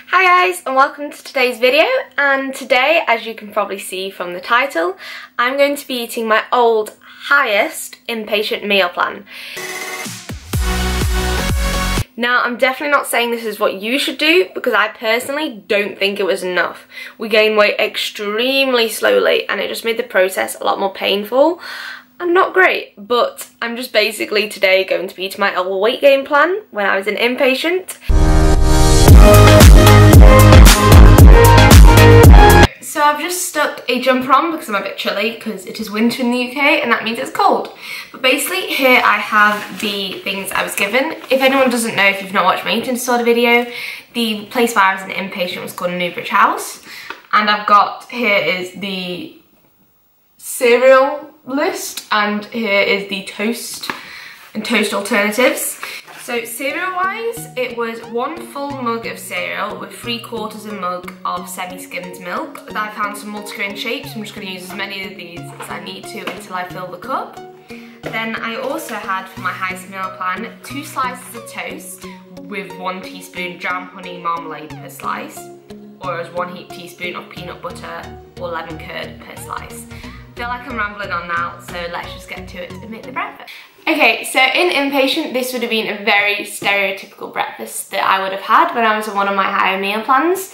Hi guys, and welcome to today's video. And today, as you can probably see from the title, I'm going to be eating my old highest inpatient meal plan. Now, I'm definitely not saying this is what you should do because I personally don't think it was enough. We gained weight extremely slowly and it just made the process a lot more painful and not great. But I'm just basically today going to be eating my old weight gain plan when I was an inpatient. So I've just stuck a jumper on because I'm a bit chilly because it is winter in the UK and that means it's cold. But basically here I have the things I was given. If anyone doesn't know, if you've not watched my eating disorder video, the place where I was an inpatient was called Newbridge House. And I've got, here is the cereal list and here is the toast and toast alternatives. So cereal wise, it was 1 full mug of cereal with 3/4 a mug of semi-skimmed milk. I found some multigrain shapes. I'm just going to use as many of these as I need to until I fill the cup. Then I also had for my highest meal plan 2 slices of toast with 1 teaspoon jam, honey, marmalade per slice, or as 1 heaped teaspoon of peanut butter or lemon curd per slice. I feel like I'm rambling on now, so let's just get to it and make the breakfast. Okay, so in inpatient, this would have been a very stereotypical breakfast that I would have had when I was on one of my higher meal plans.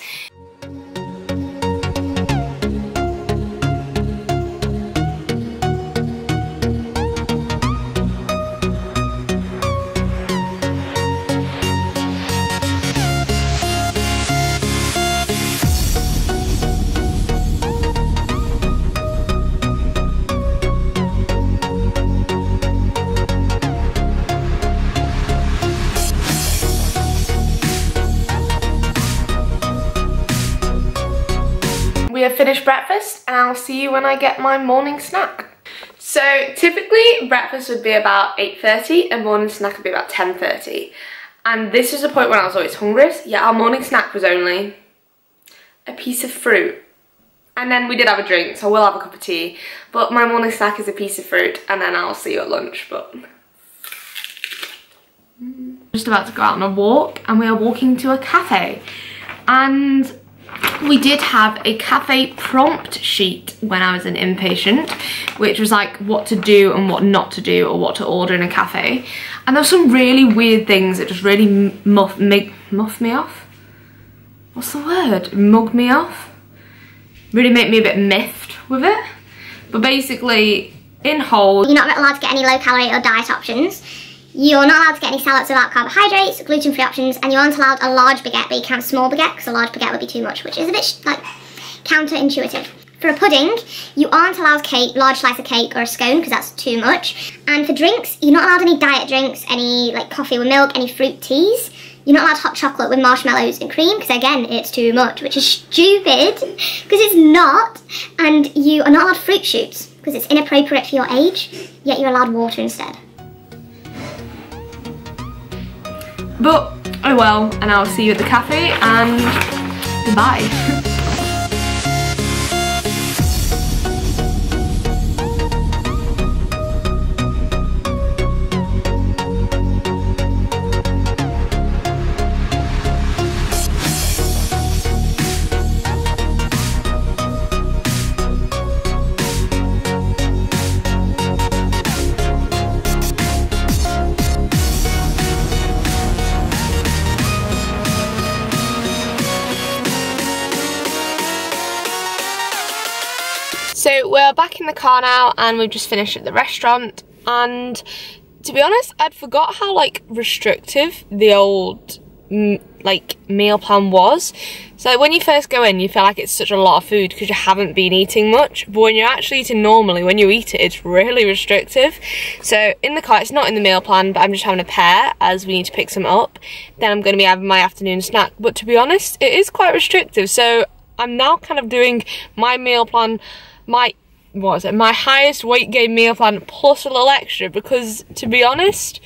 We have finished breakfast and I'll see you when I get my morning snack. So typically breakfast would be about 8:30 and morning snack would be about 10:30. And this was a point when I was always hungry. Yeah, our morning snack was only a piece of fruit. And then we did have a drink, so we'll have a cup of tea. But my morning snack is a piece of fruit and then I'll see you at lunch. But just about to go out on a walk and we are walking to a cafe. And we did have a cafe prompt sheet when I was an inpatient, which was like what to do and what not to do or what to order in a cafe. And there were some really weird things that just really muff me off? What's the word? Mug me off? Really make me a bit miffed with it. But basically, in whole, you're not allowed to get any low calorie or diet options. You're not allowed to get any salads without carbohydrates, gluten-free options, and you aren't allowed a large baguette, but you can have a small baguette because a large baguette would be too much, which is a bit like counterintuitive. For a pudding, you aren't allowed cake, large slice of cake or a scone because that's too much. And for drinks, you're not allowed any diet drinks, any like coffee with milk, any fruit teas. You're not allowed hot chocolate with marshmallows and cream because again, it's too much, which is stupid because it's not. And you are not allowed fruit shoots because it's inappropriate for your age, yet you're allowed water instead. but oh well, and I'll see you at the cafe and goodbye. So we're back in the car now and we've just finished at the restaurant, and to be honest, I'd forgot how like restrictive the old like meal plan was. So when you first go in, you feel like it's such a lot of food because you haven't been eating much, but when you're actually eating normally, when you eat it, it's really restrictive. So in the car, it's not in the meal plan, but I'm just having a pair as we need to pick some up. Then I'm going to be having my afternoon snack, but to be honest, it is quite restrictive. So I'm now kind of doing my meal plan, my highest weight gain meal plan plus a little extra, because to be honest,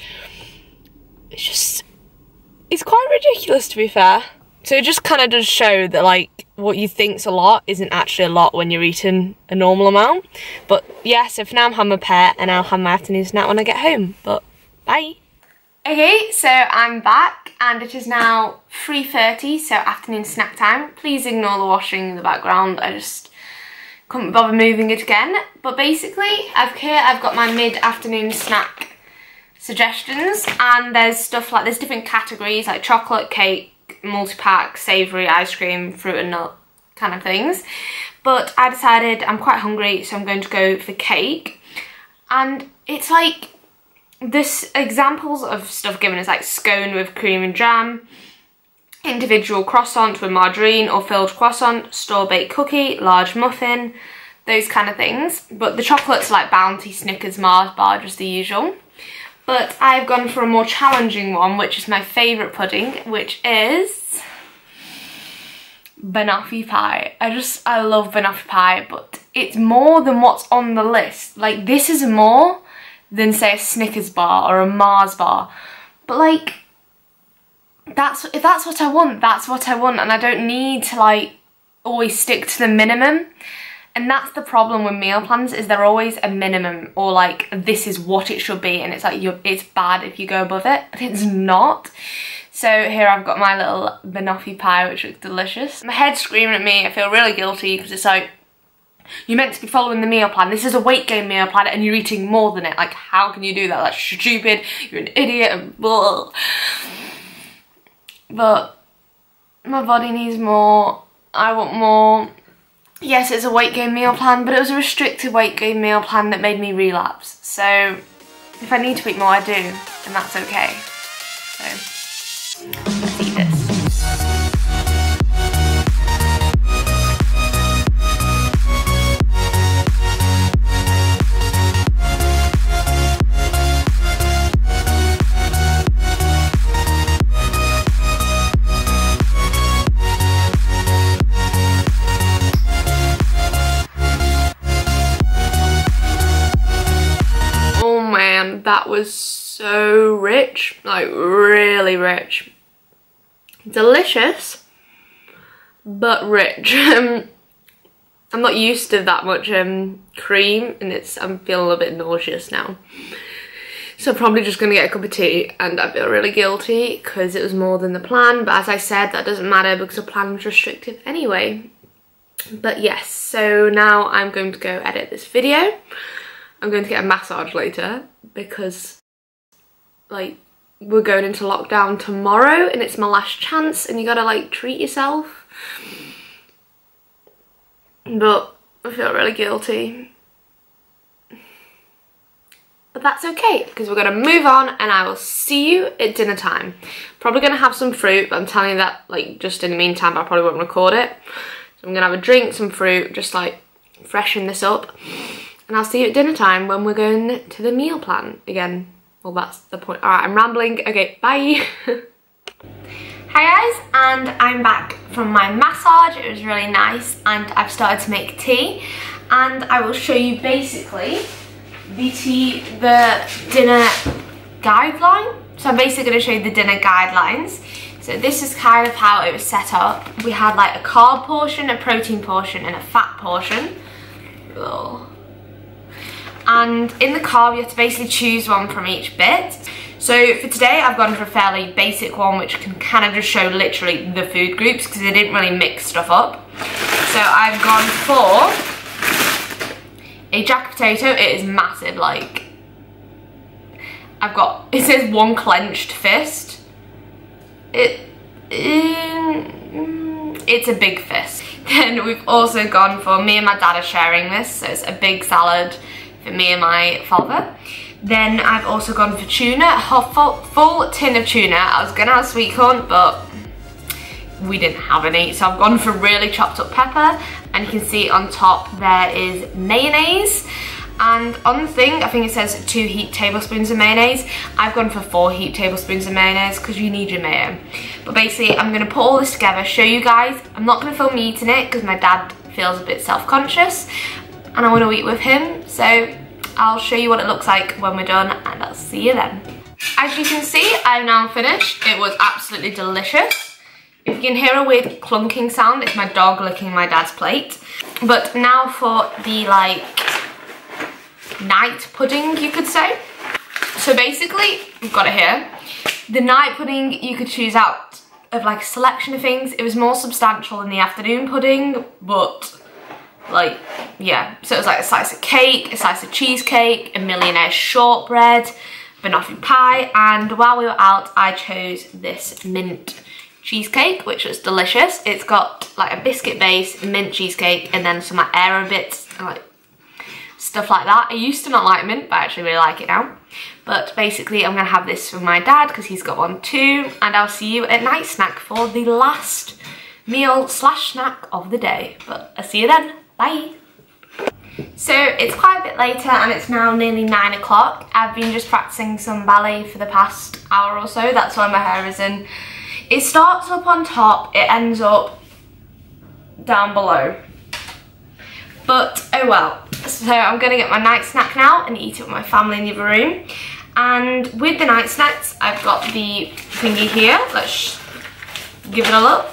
it's quite ridiculous, to be fair. So it just kind of does show that like what you think's a lot isn't actually a lot when you're eating a normal amount. But yeah, so for now I'm having a pear and I'll have my afternoon snack when I get home. But bye. Okay, so I'm back and it is now 3:30, so afternoon snack time. Please ignore the washing in the background, I just couldn't bother moving it again. But basically, I've got my mid-afternoon snack suggestions, and there's stuff like, there's different categories like chocolate, cake, multi-pack, savoury, ice cream, fruit and nut kind of things. But I decided I'm quite hungry, so I'm going to go for cake. And it's like, this examples of stuff given is like scone with cream and jam, individual croissant with margarine or filled croissant, store-baked cookie, large muffin, those kind of things. But the chocolate's like Bounty, Snickers, Mars bar, just the usual. But I've gone for a more challenging one, which is my favourite pudding, which is banoffee pie. I love banoffee pie, but it's more than what's on the list. Like, this is more than, say, a Snickers bar or a Mars bar. But like, if that's what I want, that's what I want, and I don't need to like always stick to the minimum. And that's the problem with meal plans, is they're always a minimum, or like, this is what it should be, and it's like, it's bad if you go above it, but it's not. So here I've got my little banoffee pie, which looks delicious. My head's screaming at me. I feel really guilty because it's like, you're meant to be following the meal plan. This is a weight gain meal plan and you're eating more than it. Like, how can you do that? That's stupid. You're an idiot and blah. But my body needs more. I want more. Yes, it's a weight gain meal plan, but it was a restricted weight gain meal plan that made me relapse. So if I need to eat more, I do, and that's okay. So let's eat this. That was so rich, like really rich. Delicious, but rich. I'm not used to that much cream, and I'm feeling a little bit nauseous now. So I'm probably just gonna get a cup of tea, and I feel really guilty because it was more than the plan, but as I said, that doesn't matter because the plan was restrictive anyway. But yes, so now I'm going to go edit this video. I'm going to get a massage later because, like, we're going into lockdown tomorrow and it's my last chance and you gotta, like, treat yourself. But I feel really guilty. But that's okay because we're gonna move on and I will see you at dinner time. Probably gonna have some fruit, but I'm telling you that, like, just in the meantime, I probably won't record it. So I'm gonna have a drink, some fruit, just, like, freshen this up. And I'll see you at dinner time when we're going to the meal plan again. Well, that's the point. All right, I'm rambling. Okay, bye. Hi guys, and I'm back from my massage. It was really nice, and I've started to make tea. And I will show you basically the dinner guideline. So I'm basically going to show you the dinner guidelines. So this is kind of how it was set up. We had like a carb portion, a protein portion, and a fat portion. Ugh. And in the carb, you have to basically choose one from each bit. So for today, I've gone for a fairly basic one, which can kind of just show literally the food groups because they didn't really mix stuff up. So I've gone for a jack potato. It is massive, like, it says one clenched fist. It's a big fist. Then we've also gone for, me and my dad are sharing this, so it's a big salad for me and my father. Then I've also gone for tuna, a full tin of tuna. I was gonna have sweet corn, but we didn't have any, so I've gone for really chopped up pepper, and you can see on top there is mayonnaise. And on the thing, I think it says 2 heaped tablespoons of mayonnaise. I've gone for 4 heaped tablespoons of mayonnaise because you need your mayo. But basically, I'm going to put all this together, show you guys. I'm not going to film me eating it because my dad feels a bit self-conscious and I want to eat with him. So I'll show you what it looks like when we're done, and I'll see you then. As you can see, I'm now finished. It was absolutely delicious. If you can hear a weird clunking sound, it's my dog licking my dad's plate. But now for the, like, night pudding, you could say. So basically, we've got it here. The night pudding, you could choose out of like a selection of things. It was more substantial than the afternoon pudding, but like, yeah. So it was like a slice of cake, a slice of cheesecake, a millionaire shortbread, banoffee pie, and while we were out, I chose this mint cheesecake, which was delicious. It's got like a biscuit base, mint cheesecake, and then some like aero bits and like stuff like that. I used to not like mint, but I actually really like it now. But basically, I'm gonna have this for my dad because he's got one too, and I'll see you at night snack for the last meal slash snack of the day. But I'll see you then. Bye. So it's quite a bit later and it's now nearly 9 o'clock. I've been just practicing some ballet for the past hour or so. That's why my hair is in. It starts up on top, it ends up down below. But oh well. So I'm gonna get my night snack now and eat it with my family in the other room. And with the night snacks, I've got the thingy here. Let's give it a look.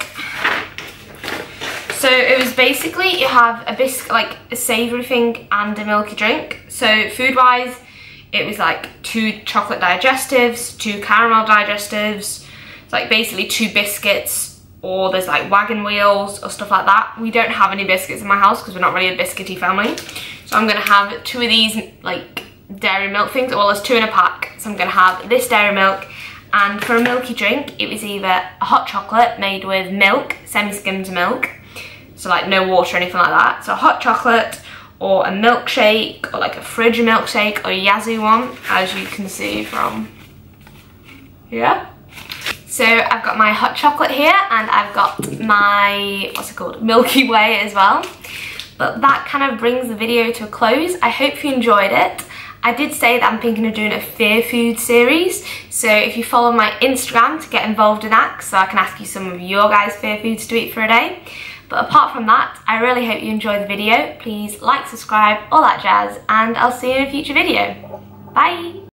So it was basically, you have a biscuit, like a savoury thing and a milky drink. So food-wise, it was like 2 chocolate digestives, 2 caramel digestives. It's like basically 2 biscuits, or there's like wagon wheels or stuff like that. We don't have any biscuits in my house because we're not really a biscuity family. So I'm gonna have 2 of these like dairy milk things, well there's 2 in a pack. So I'm gonna have this dairy milk, and for a milky drink, it was either a hot chocolate made with milk, semi-skimmed milk, so like no water or anything like that. So a hot chocolate, or a milkshake, or like a fridge milkshake, or a Yazoo one, as you can see from here. So I've got my hot chocolate here, and I've got my, what's it called, Milky Way as well. But that kind of brings the video to a close. I hope you enjoyed it. I did say that I'm thinking of doing a fear food series, so if you follow my Instagram to get involved in that, so I can ask you some of your guys' fear foods to eat for a day. But apart from that, I really hope you enjoyed the video. Please like, subscribe, all that jazz, and I'll see you in a future video. Bye!